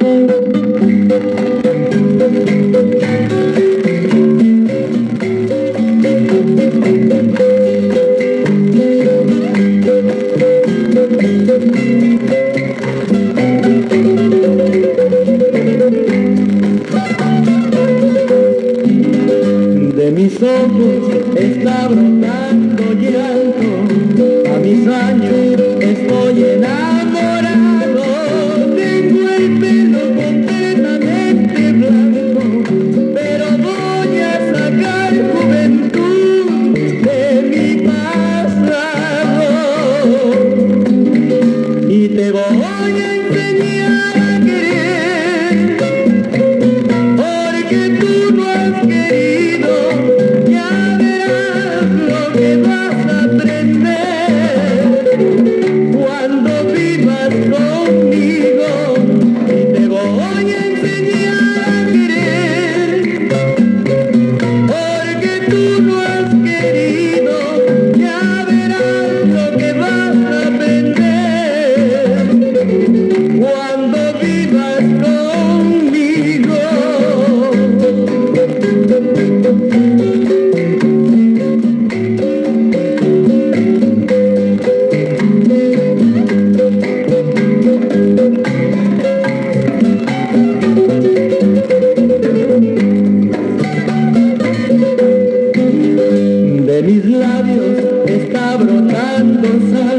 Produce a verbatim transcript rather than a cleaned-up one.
De mis ojos está brotando llanto, a mis años estoy enamorado, tengo el pelo completamente blanco, pero voy a sacar juventud de mi pasado y te voy a enseñar a querer, porque tú no has querido. Ya verás lo que vas a aprender cuando vivas conmigo, y te voy a enseñar a querer, porque tú no has querido. Ya verás lo que vas a aprender cuando vivas conmigo. De mis labios está brotando sal.